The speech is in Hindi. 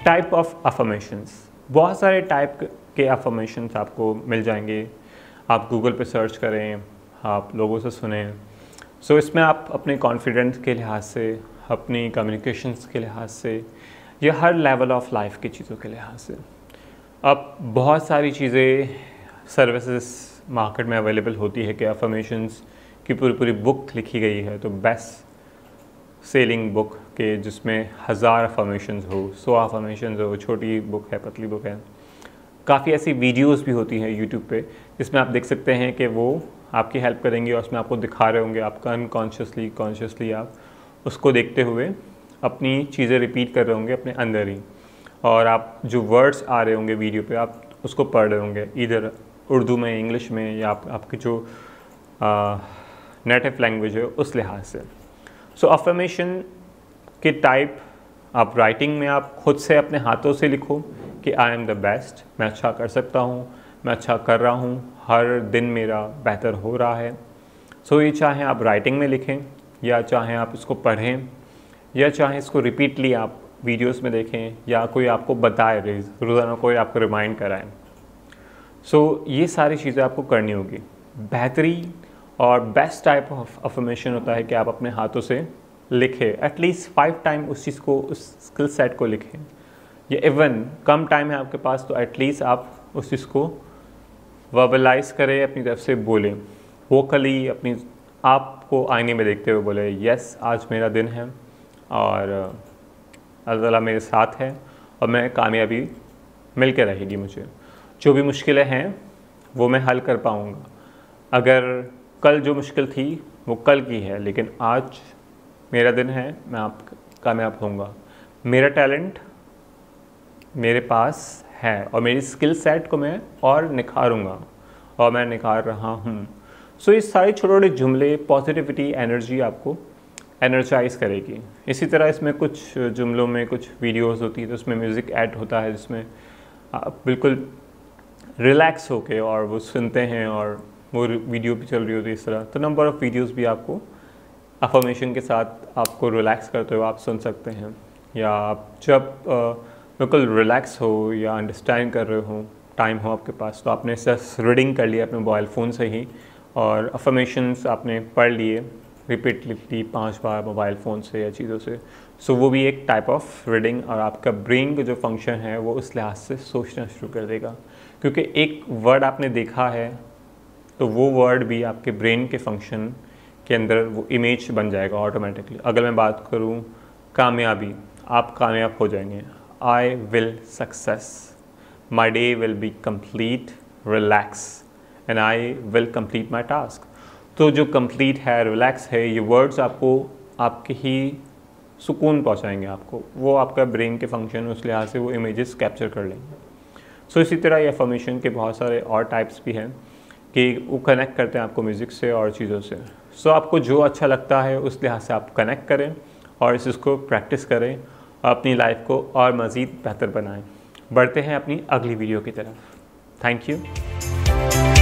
टाइप ऑफ अफर्मेशंस, बहुत सारे टाइप के अफर्मेशंस आपको मिल जाएंगे। आप गूगल पे सर्च करें, आप लोगों से सुने। सो इसमें आप अपने कॉन्फिडेंस के लिहाज से, अपनी कम्युनिकेशंस के लिहाज से, या हर लेवल ऑफ लाइफ की चीज़ों के लिहाज से, अब बहुत सारी चीज़ें सर्विसेज मार्केट में अवेलेबल होती है कि अफर्मेशंस की पूरी पूरी बुक लिखी गई है, तो बेस्ट सेलिंग बुक के जिसमें 1000 अफर्मेशंस हो, 100 अफर्मेशंस हो, छोटी बुक है, पतली बुक है। काफ़ी ऐसी वीडियोस भी होती हैं यूट्यूब पे जिसमें आप देख सकते हैं कि वो आपकी हेल्प करेंगी और उसमें आपको दिखा रहे होंगे, आपका अनकॉन्शियसली कॉन्शियसली आप उसको देखते हुए अपनी चीज़ें रिपीट कर रहे होंगे अपने अंदर ही, और आप जो वर्ड्स आ रहे होंगे वीडियो पे आप उसको पढ़ रहे होंगे, इधर उर्दू में, इंग्लिश में, या आपकी जो नेटिव लैंग्वेज है उस लिहाज से। सो अफर्मेशन के टाइप, आप राइटिंग में आप खुद से अपने हाथों से लिखो कि आई एम द बेस्ट, मैं अच्छा कर सकता हूँ, मैं अच्छा कर रहा हूँ, हर दिन मेरा बेहतर हो रहा है। सो ये चाहे आप राइटिंग में लिखें, या चाहे आप इसको पढ़ें, या चाहे इसको रिपीटली आप वीडियोस में देखें, या कोई आपको बताए, रोज़ाना कोई आपको रिमाइंड कराए। सो ये सारी चीज़ें आपको करनी होगी। बेहतरीन और बेस्ट टाइप ऑफ अफर्मेशन होता है कि आप अपने हाथों से लिखें, एटलीस्ट 5 टाइम उस चीज़ को, उस स्किल सेट को लिखें, या इवन कम टाइम है आपके पास तो एटलीस्ट आप उस चीज़ को वर्बलाइज करें, अपनी तरफ से बोलें, वोकली अपनी आपको आईने में देखते हुए बोले, यस आज मेरा दिन है और अल्लाह ताला मेरे साथ है और मैं कामयाबी मिल के रहेगी मुझे। जो भी मुश्किलें हैं वो मैं हल कर पाऊँगा। अगर कल जो मुश्किल थी वो कल की है, लेकिन आज मेरा दिन है, मैं आप कामयाब होऊंगा। मेरा टैलेंट मेरे पास है और मेरी स्किल सेट को मैं और निखारूंगा और मैं निखार रहा हूँ। सो ये सारे छोटे छोटे जुमले पॉजिटिविटी, एनर्जी आपको एनर्जाइज करेगी। इसी तरह इसमें कुछ जुमलों में कुछ वीडियोस होती है तो उसमें म्यूज़िक ऐड होता है जिसमें आप बिल्कुल रिलैक्स होके और वो सुनते हैं और वो वीडियो भी चल रही होती है इस तरह। तो नंबर ऑफ़ वीडियोस भी आपको अफर्मेशन के साथ आपको रिलैक्स करते हुए आप सुन सकते हैं, या आप जब बिल्कुल रिलैक्स हो या अंडरस्टैंड कर रहे हो, टाइम हो आपके पास, तो आपने सिर्फ रीडिंग कर लिया अपने मोबाइल फ़ोन से ही और अफर्मेशंस आपने पढ़ लिए रिपीटली 5 बार मोबाइल फ़ोन से या चीज़ों से। सो वो भी एक टाइप ऑफ रीडिंग, और आपका ब्रेन का जो फंक्शन है वो उस लिहाज से सोचना शुरू कर देगा, क्योंकि एक वर्ड आपने देखा है तो वो वर्ड भी आपके ब्रेन के फंक्शन के अंदर वो इमेज बन जाएगा ऑटोमेटिकली। अगर मैं बात करूँ कामयाबी, आप कामयाब हो जाएंगे। I will success, my day will be complete, relax, and I will complete my task. तो जो कंप्लीट है, रिलैक्स है, ये वर्ड्स आपको आपके ही सुकून पहुंचाएंगे आपको, वो आपका ब्रेन के फंक्शन उस लिहाज से वो इमेजेस कैप्चर कर लेंगे। सो इसी तरह ये अफर्मेशन के बहुत सारे और टाइप्स भी हैं कि वो कनेक्ट करते हैं आपको म्यूज़िक से और चीज़ों से। सो आपको जो अच्छा लगता है उस लिहाज से आप कनेक्ट करें और इस चीज़ को प्रैक्टिस करें और अपनी लाइफ को और मज़ीद बेहतर बनाएं। बढ़ते हैं अपनी अगली वीडियो की तरफ। Thank you.